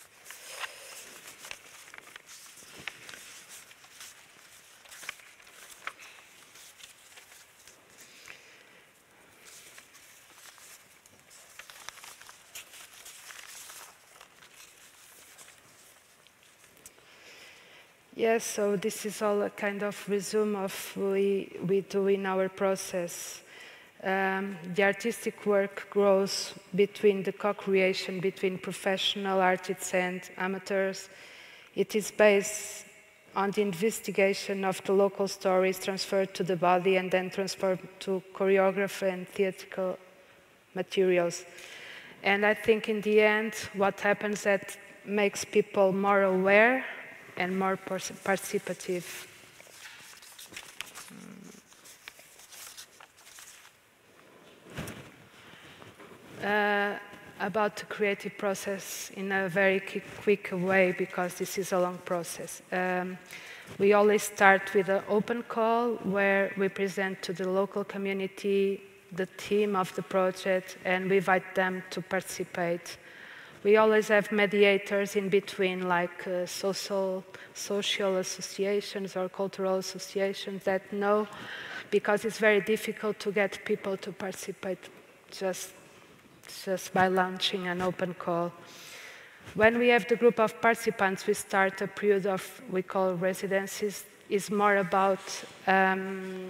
Yes, so this is all a kind of resume of what we, we do in our process. Um, the artistic work grows between the co-creation between professional artists and amateurs. It is based on the investigation of the local stories transferred to the body and then transferred to choreography and theatrical materials. And I think in the end, what happens that makes people more aware and more participative. Uh, about the creative process in a very quick way, because this is a long process. Um, we always start with an open call where we present to the local community the theme of the project and we invite them to participate. We always have mediators in between, like uh, social, social associations or cultural associations that know, because it's very difficult to get people to participate just, just by launching an open call. When we have the group of participants, we start a period of, we call residencies. It's more about um,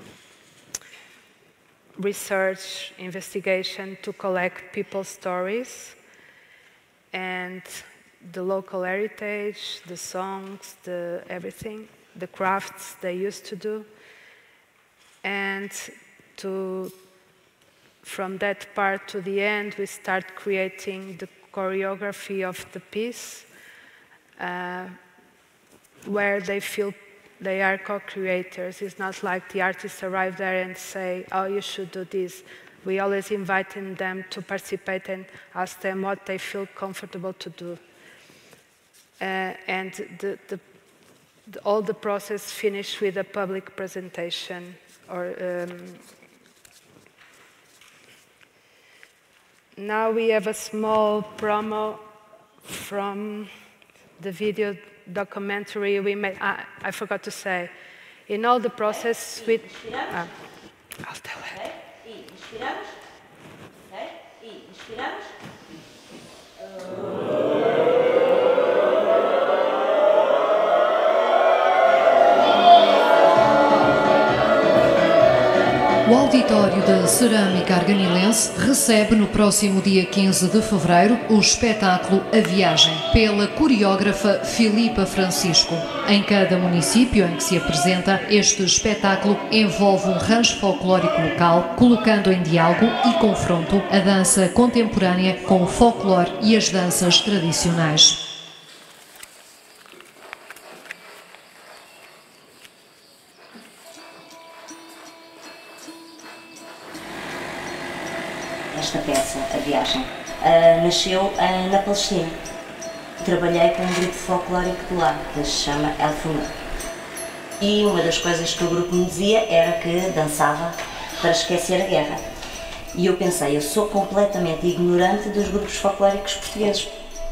research, investigation to collect people's stories and the local heritage, the songs, the everything, the crafts they used to do. And to, from that part to the end, we start creating the choreography of the piece, uh, where they feel they are co-creators. It's not like the artists arrive there and say, oh, you should do this. We always invite them to participate and ask them what they feel comfortable to do. Uh, and the, the, the, all the process finished with a public presentation. Or um, now we have a small promo from the video documentary we made. Ah, I forgot to say, in all the process with. Ah, I'll tell it. Inspiramos. Okay. Y inspiramos. O Auditório da Cerâmica Arganilense recebe no próximo dia quinze de fevereiro o espetáculo A Viagem, pela coreógrafa Filipa Francisco. Em cada município em que se apresenta, este espetáculo envolve um rancho folclórico local, colocando em diálogo e confronto a dança contemporânea com o folclore e as danças tradicionais. Esta peça, A Viagem, uh, nasceu uh, na Palestina. Trabalhei com um grupo folclórico de lá, que se chama El Fumar. E uma das coisas que o grupo me dizia era que dançava para esquecer a guerra. E eu pensei, eu sou completamente ignorante dos grupos folclóricos portugueses.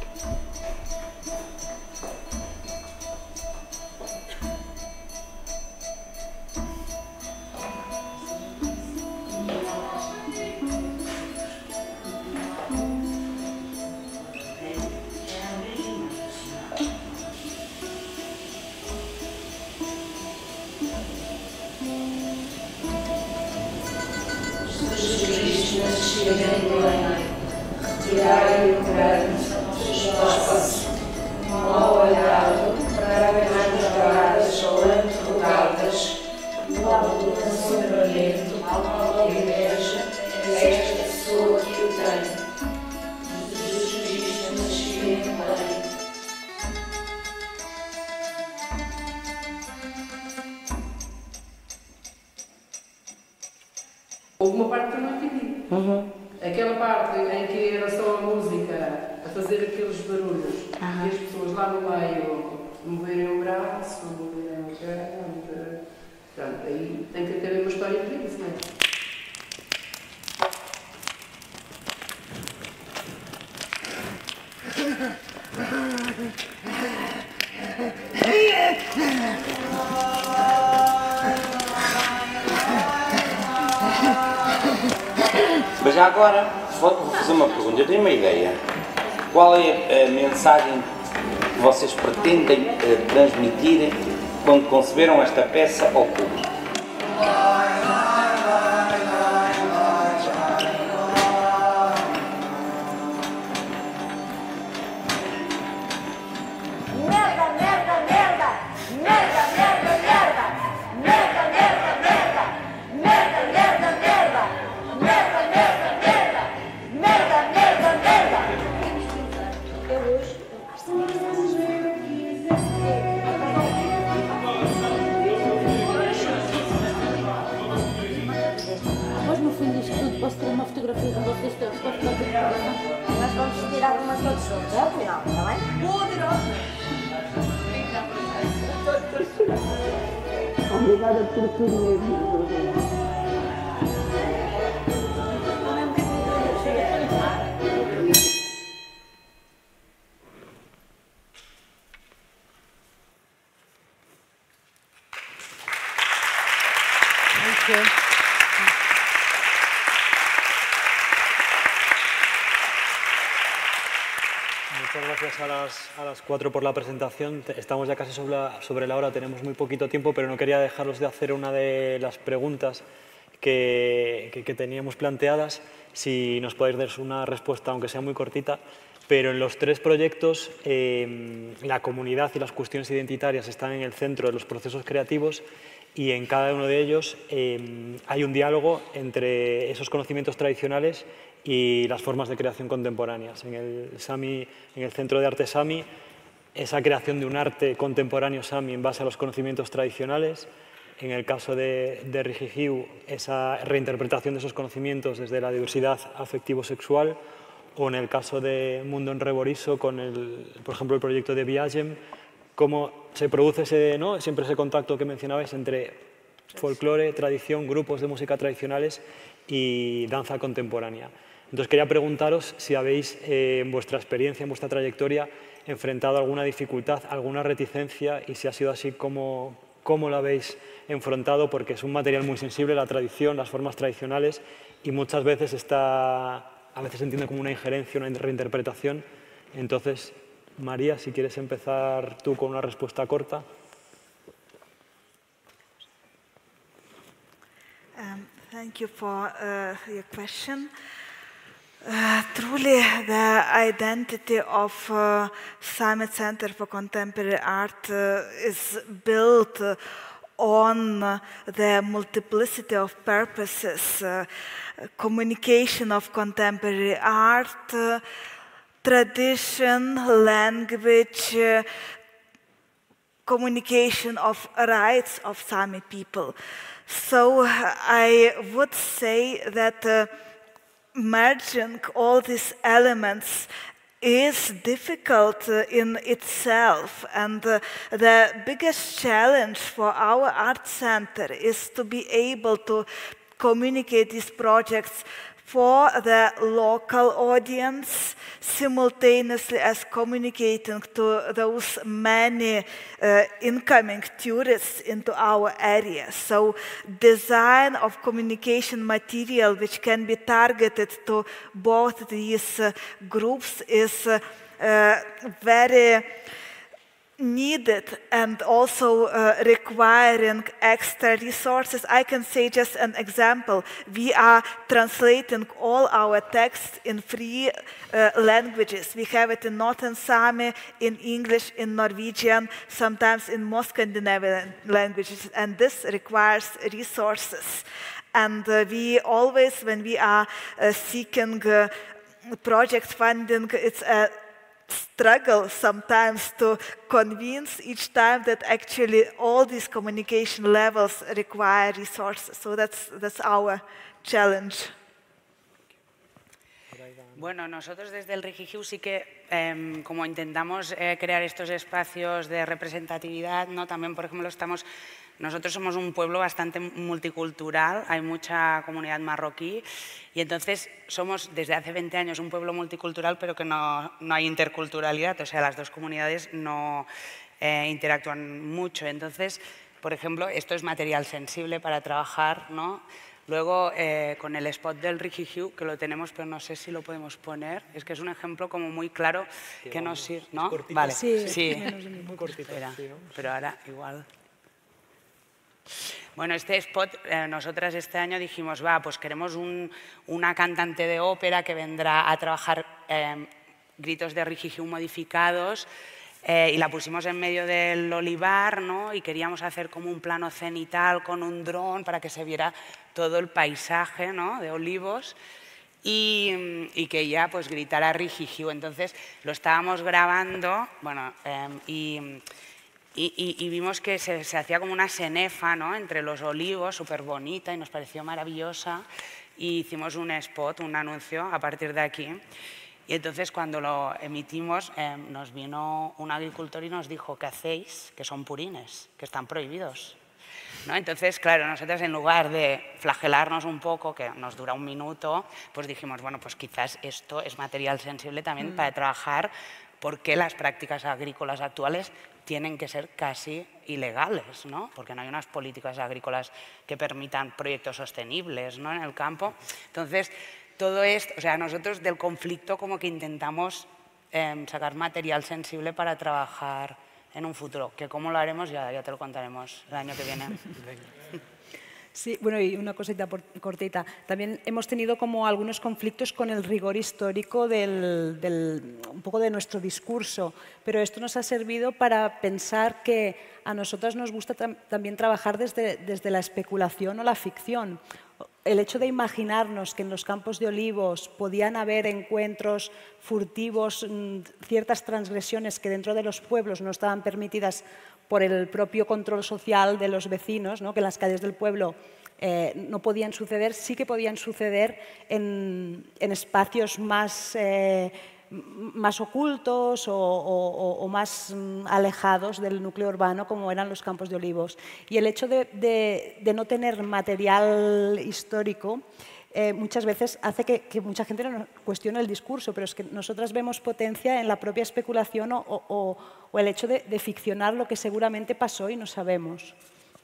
Houve uma parte que eu não entendi. Uhum. Aquela parte em que era só a música a fazer aqueles barulhos uhum. e as pessoas lá no meio moverem o braço, moverem a perna, mover... Pronto, aí tem que ter uma história para isso, não é? Mas já agora, vou fazer uma pergunta. Eu tenho uma ideia. Qual é a mensagem que vocês pretendem uh, transmitir quando conceberam esta peça ao público? Posso ter uma fotografia com vocês todos para ficar com o programa? Nós vamos tirar uma todos juntos, é o final, está bem? Obrigada por tudo mesmo. Muchas gracias a las, a las cuatro por la presentación. Estamos ya casi sobre la, sobre la hora, tenemos muy poquito tiempo, pero no quería dejaros de hacer una de las preguntas que, que, que teníamos planteadas. Si nos podéis dar una respuesta, aunque sea muy cortita, pero en los tres proyectos eh, la comunidad y las cuestiones identitarias están en el centro de los procesos creativos y en cada uno de ellos eh, hay un diálogo entre esos conocimientos tradicionales y las formas de creación contemporáneas. En el, Sami, en el Centro de Arte Sami, esa creación de un arte contemporáneo Sami en base a los conocimientos tradicionales. En el caso de, de Rihihiu, esa reinterpretación de esos conocimientos desde la diversidad afectivo-sexual. O en el caso de Mundo en Reboriso, con, el, por ejemplo, el proyecto de Viagem, cómo se produce ese, ¿no? siempre ese contacto que mencionabais entre folclore, tradición, grupos de música tradicionales y danza contemporánea. Entonces quería preguntaros si habéis, eh, en vuestra experiencia, en vuestra trayectoria, enfrentado alguna dificultad, alguna reticencia, y si ha sido así, ¿cómo, cómo lo habéis enfrentado? Porque es un material muy sensible, la tradición, las formas tradicionales, y muchas veces está, a veces se entiende como una injerencia, una reinterpretación. Entonces, María, si quieres empezar tú con una respuesta corta. Um, thank you for uh, your question. Uh, truly, the identity of uh, Sami Center for Contemporary Art uh, is built uh, on uh, the multiplicity of purposes, uh, communication of contemporary art, uh, tradition, language, uh, communication of rights of Sami people. So I would say that uh, merging all these elements is difficult uh, in itself, and uh, the biggest challenge for our art center is to be able to communicate these projects for the local audience, simultaneously as communicating to those many uh, incoming tourists into our area. So design of communication material which can be targeted to both these uh, groups is uh, uh, very needed and also uh, requiring extra resources. I can say just an example. We are translating all our texts in three uh, languages. We have it in Northern Sami, in English, in Norwegian, sometimes in more Scandinavian languages, and this requires resources. And uh, we always, when we are uh, seeking uh, project funding, it's a struggle sometimes to convince each time that actually all these communication levels require resources. So that's, that's our challenge. Bueno, nosotros desde el Rigihiu sí que, eh, como intentamos eh, crear estos espacios de representatividad, ¿no? También, por ejemplo, estamos... Nosotros somos un pueblo bastante multicultural, hay mucha comunidad marroquí y entonces somos desde hace veinte años un pueblo multicultural, pero que no, no hay interculturalidad, o sea, las dos comunidades no eh, interactúan mucho. Entonces, por ejemplo, esto es material sensible para trabajar, ¿no? Luego, eh, con el spot del Rigihiu, que lo tenemos, pero no sé si lo podemos poner, es que es un ejemplo como muy claro que nos sirve, ¿no? Vale, sí, sí. Muy cortito. Espera, Sí, ¿no? pero ahora igual... Bueno, este spot, eh, nosotras este año dijimos, va, pues queremos un, una cantante de ópera que vendrá a trabajar eh, gritos de Rigihiu modificados eh, y la pusimos en medio del olivar, ¿no? Y queríamos hacer como un plano cenital con un dron para que se viera todo el paisaje, ¿no? De olivos y, y que ella pues gritara Rigihiu. Entonces lo estábamos grabando, bueno, eh, y... Y, y, y vimos que se, se hacía como una cenefa, ¿no? Entre los olivos, súper bonita y nos pareció maravillosa. Y hicimos un spot, un anuncio a partir de aquí. Y entonces cuando lo emitimos eh, nos vino un agricultor y nos dijo, ¿qué hacéis? Que son purines, que están prohibidos, ¿no? Entonces, claro, nosotros en lugar de flagelarnos un poco, que nos dura un minuto, pues dijimos, bueno, pues quizás esto es material sensible también mm. para trabajar porque las prácticas agrícolas actuales tienen que ser casi ilegales, ¿no? Porque no hay unas políticas agrícolas que permitan proyectos sostenibles, ¿no? En el campo. Entonces, todo esto, o sea, nosotros del conflicto como que intentamos eh, sacar material sensible para trabajar en un futuro, que cómo lo haremos ya, ya te lo contaremos el año que viene. Sí, bueno, y una cosita por, cortita. También hemos tenido como algunos conflictos con el rigor histórico del, del, un poco de nuestro discurso, pero esto nos ha servido para pensar que a nosotras nos gusta tam también trabajar desde, desde la especulación o la ficción. El hecho de imaginarnos que en los campos de olivos podían haber encuentros furtivos, ciertas transgresiones que dentro de los pueblos no estaban permitidas por el propio control social de los vecinos, ¿no? Que en las calles del pueblo eh, no podían suceder, sí que podían suceder en, en espacios más, eh, más ocultos o, o, o más alejados del núcleo urbano, como eran los campos de olivos. Y el hecho de, de, de no tener material histórico Eh, muchas veces hace que, que mucha gente no cuestione el discurso, pero es que nosotras vemos potencia en la propia especulación o, o, o el hecho de, de ficcionar lo que seguramente pasó y no sabemos.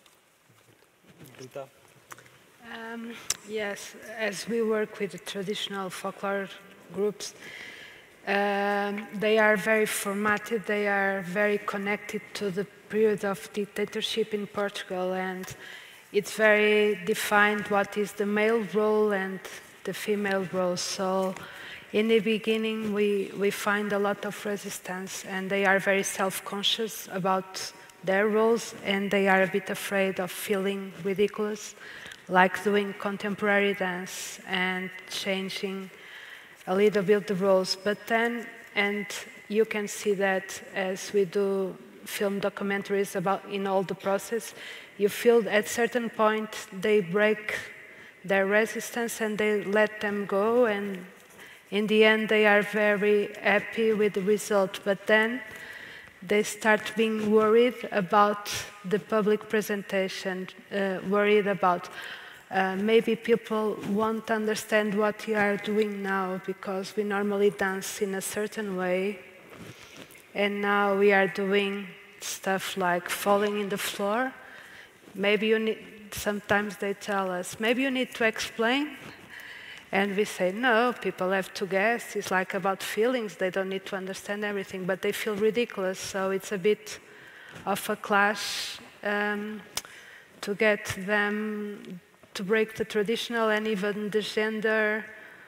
Um, yes, as we work with the traditional folklore groups, um, they are very formative, they are very connected to the period of dictatorship in Portugal, and it's very defined what is the male role and the female role. So in the beginning, we, we find a lot of resistance, and they are very self-conscious about their roles, and they are a bit afraid of feeling ridiculous, like doing contemporary dance and changing a little bit the roles. But then, and you can see that as we do film documentaries about in all the process, you feel at certain point they break their resistance and they let them go, and in the end they are very happy with the result. But then they start being worried about the public presentation, uh, worried about uh, maybe people won't understand what you are doing now, because we normally dance in a certain way, and now we are doing stuff like falling in the floor. Maybe you need, sometimes they tell us, maybe you need to explain. And we say, no, people have to guess. It's like about feelings. They don't need to understand everything, but they feel ridiculous. So it's a bit of a clash um, to get them to break the traditional and even the gender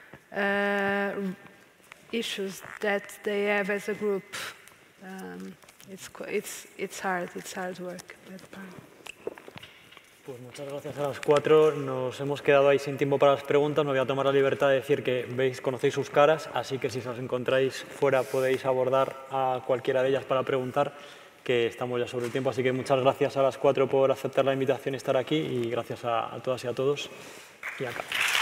uh, issues that they have as a group. Um, it's, it's, it's hard, it's hard work, that part. Pues muchas gracias a las cuatro. Nos hemos quedado ahí sin tiempo para las preguntas. Me voy a tomar la libertad de decir que veis, conocéis sus caras, así que si os encontráis fuera podéis abordar a cualquiera de ellas para preguntar, que estamos ya sobre el tiempo. Así que muchas gracias a las cuatro por aceptar la invitación y estar aquí, y gracias a, a todas y a todos. Y acá.